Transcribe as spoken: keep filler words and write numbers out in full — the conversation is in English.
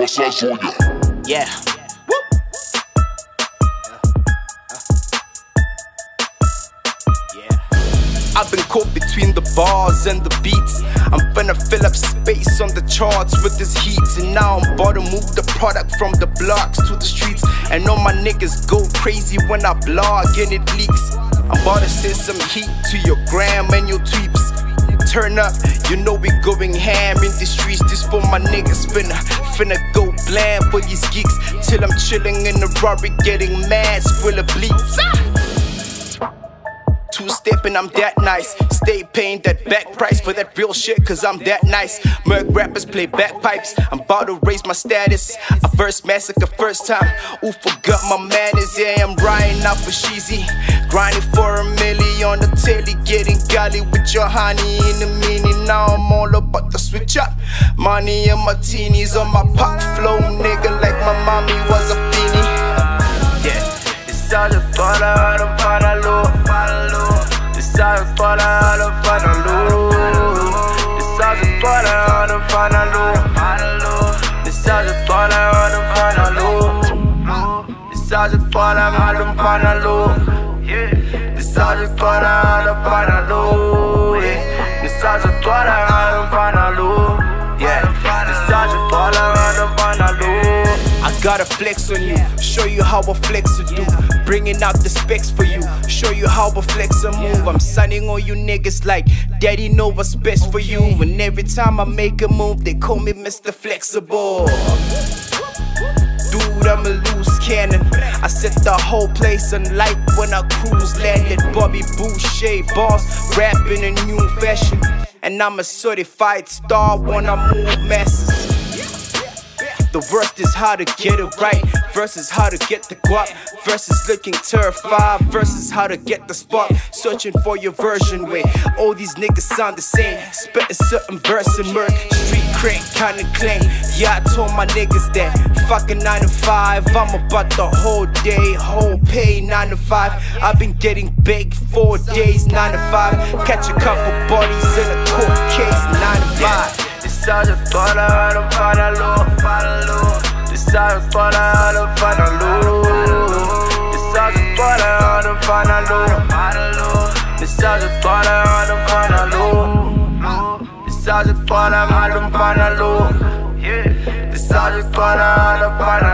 passa joia. Yeah. I've been caught between the bars and the beats. I'm finna fill up space on the charts with this heat. And now I'm about to move the product from the blocks to the streets. And all my niggas go crazy when I blog and it leaks. I'm about to send some heat to your gram and your tweets. Turn up, you know we going ham in the streets. This for my niggas, finna, finna go bland for these geeks. Till I'm chilling in the Rari getting mad, squilla bleeps. Two-stepping, I'm that nice. Stay paying that back price for that real shit, cause I'm that nice. Merc rappers play bagpipes, I'm about to raise my status. I first massacre first time, ooh, forgot my manners. Yeah, I'm riding out for Sheezy, grinding for a milli on the telly, getting golly with your honey in the mini. Now I'm all about to switch up. Money and martinis on my pop flow, nigga, like my mommy was a feenie. Yeah, it's all about how to follow. This all about how to follow. This all about how to follow. This all about how to follow. This all about how to follow. This all about how to follow. This all about how to follow. Yeah, this all about how to follow. I gotta flex on you, show you how I flex to do. Bringing out the specs for you, show you how I flex a move. I'm signing on you niggas like daddy know what's best for you. And every time I make a move, they call me Mister Flexible. Dude, I'm a loose cannon. I set the whole place on light when I cruise landed. Bobby Boucher, boss, rapping in new fashion. And I'm a certified star when I move masses. The worst is how to get it right versus how to get the guap versus looking terrified versus how to get the spot. Searching for your version where all these niggas sound the same. Spitting certain verse and murk, street crank kinda claim. Yeah, I told my niggas that fucking nine to five. I'm about the whole day, whole pay nine to five. I've been getting baked four days, nine to five. Catch a couple bodies in a court case, nine to five. This all about how to follow. This all about how to follow. This all about how to follow. This all about how to follow. This all about how to follow. This all about how to follow.